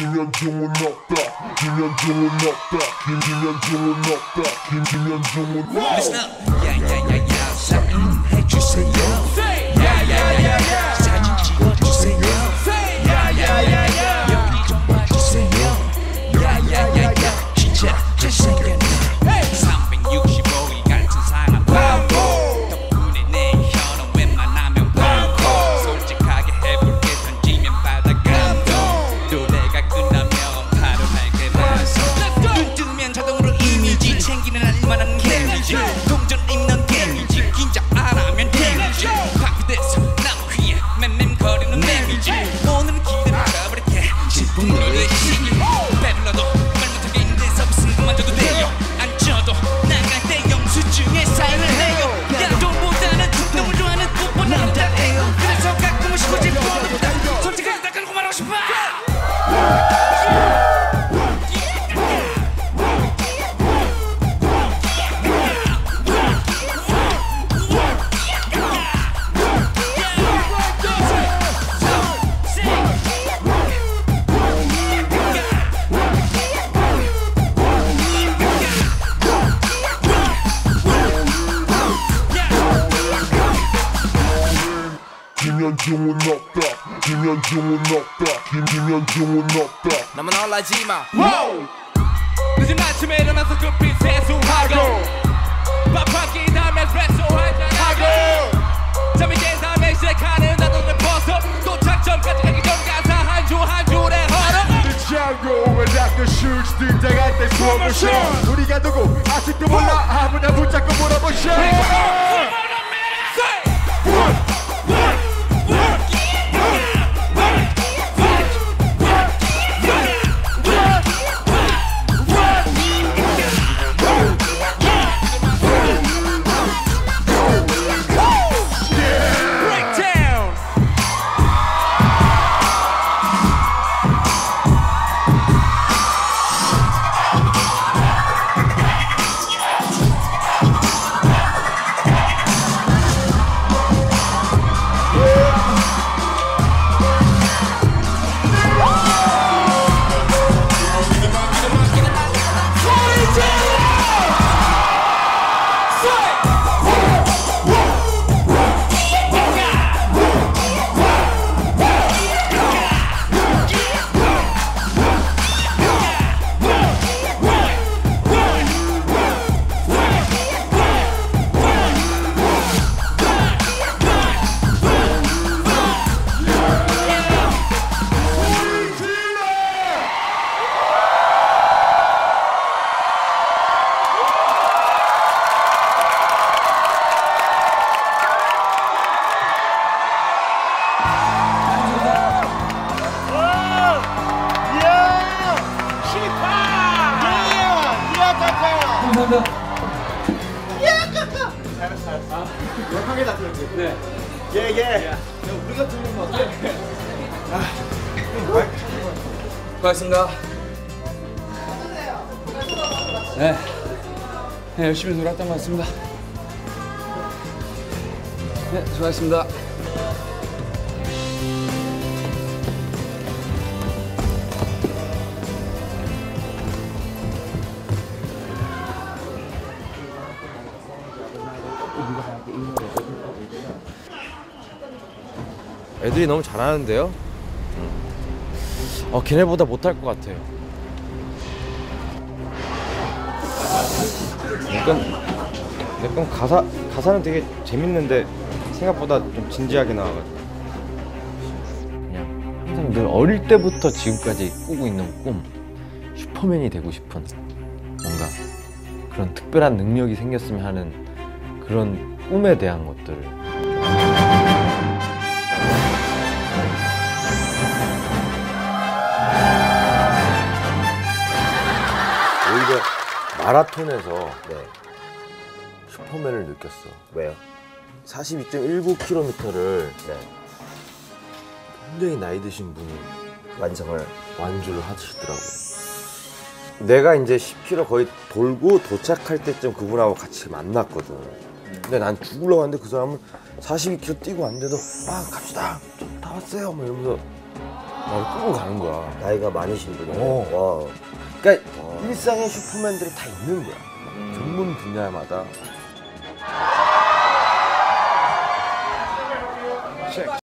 김현중은 없다. 김현중은 없다. 김현중은 없다. 김현중은 없다. Listen up. 야야야야 사인해주세요. 야야야야 사진 찍어주세요. 야야야야 여기 좀 와주세요. 야야야야 진짜 잘생겼네. 365일 같은 사람 덕분에 내 혀는 웬만하면 많고 솔직하게 해볼게 던지면 받아 감동 또 내가 끝나면 바로 밝게 나서 눈 뜨면 자동으로 이미지 챙기는 알만한 개미지 동전 입는 개미지 긴장 안 하면 데미지 파괴돼서 나무 위에 맴맴거리는 매미지 오늘은 기대를 잡을게 지붕 누르듯이 배불러도 말 못하게 있는데 서비스는 그만둬도 돼요 안 쪄도 나갈 때 영수증에 사인을 해요 양돈보다는 충동을 좋아하는 뽀뽀 남자예요 그래서 가끔은 싶어질 뻔합니다 솔직하게 딱 깔고 말하고 싶어 김현중은 없다. 김현중은 없다. 김현중은 없다. 너무 놀라지 마 늦은 아침에 일어나서 급히 세수하고 밥 한 끼 다음에 에스프레소 한잔하고 잠이 깬 다음에 시작하는 나도는 버섯 도착점까지 가기 전 가사 한 줄 한 줄에 걸어 Django Dr. Shoots 등장할 때 slow motion 우리가 누구 아직도 몰라 아무나 붙잡고 물어보셔 명확하게다 들었지? 네. 예. 우리가 들으면 어때? 고맙습니다 네 열심히 놀았던 것 같습니다 네 수고하셨습니다 애들이 너무 잘하는데요? 걔네보다 못할 것 같아요. 약간 가사는 되게 재밌는데 생각보다 좀 진지하게 나와가지고 그냥 항상 늘 어릴 때부터 지금까지 꾸고 있는 꿈, 슈퍼맨이 되고 싶은 뭔가 그런 특별한 능력이 생겼으면 하는 그런 꿈에 대한 것들을 오히려 마라톤에서 슈퍼맨을 느꼈어. 왜요? 42.19km를 굉장히 나이 드신 분이 완주를 하시더라고요. 내가 이제 10km 거의 돌고 도착할 때쯤 그분하고 같이 만났거든. 근데 난 죽으려고 하는데 그 사람은 42km 뛰고 왔는데도 갑시다 다 왔어요 막 이러면서 나를 끌고 가는 거야. 나이가 많으신 분이. 와. 그러니까 일상의 슈퍼맨들이 다 있는 거야. 전문 분야마다.